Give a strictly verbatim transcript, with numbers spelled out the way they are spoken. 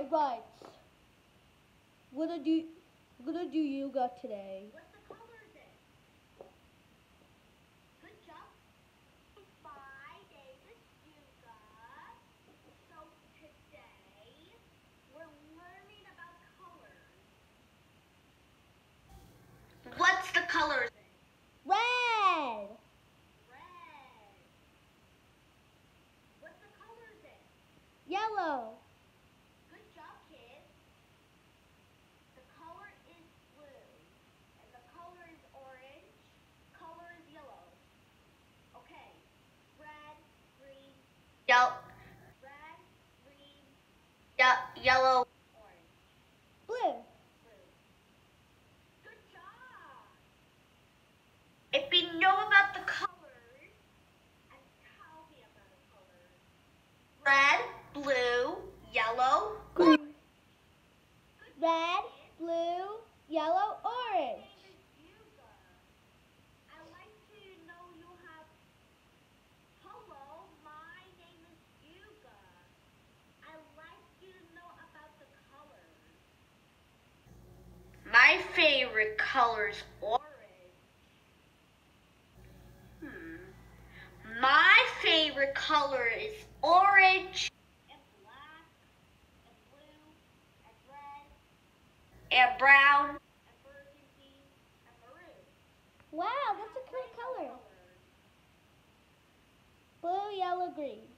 Alright. We're gonna do we're gonna do yoga today. What the color is it? Good job. My name is Yuga. So today we're learning about colors. What's the color? Red. Red. What the color is it? Yellow. Good job, kids. The color is blue, and the color is orange, color is yellow. Okay, red, green, yellow, red, green, ye yellow, orange, Blue. blue. Good job. If you know about the colors, and tell me about the colors. Red, blue, yellow, Green. Red, blue, yellow, orange. My name is Yuga. I like to know you have. Hello, my name is Yuga. I like you to know about the colors. My favorite color is orange. Hmm. My favorite color is orange and black and blue and red and brown and burgundy and maroon. Wow, that's a cool color. Blue, yellow, green.